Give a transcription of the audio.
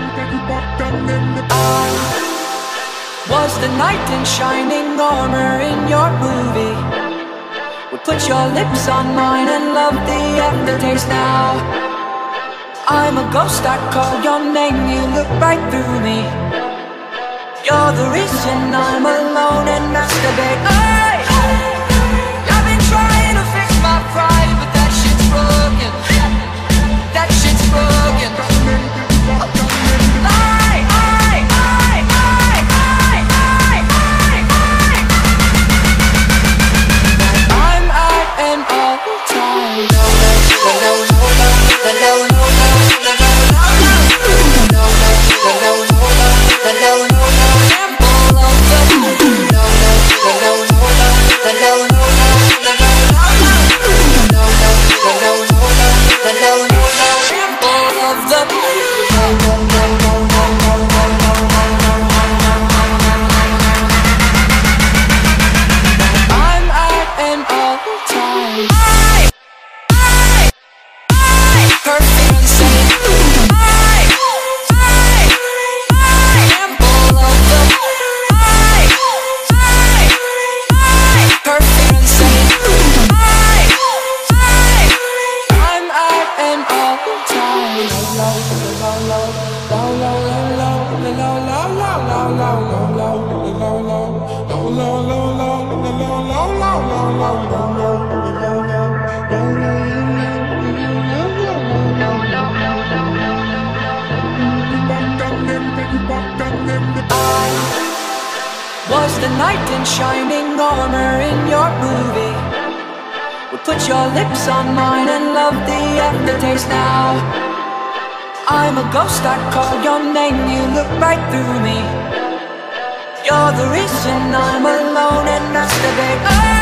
Was the knight in shining armor in your movie? Would put your lips on mine and love the aftertaste now. I'm a ghost, I call your name, you look right through me. You're the reason I'm alone and masturbate. I've been trying to fix my pride, but that shit's broken. That shit's broken. I'm out and all the time. Was the knight in shining armor in your movie? Would put your lips on mine and love the aftertaste now. I'm a ghost, I call your name, you look right through me. You're the reason I'm alone and masturbate.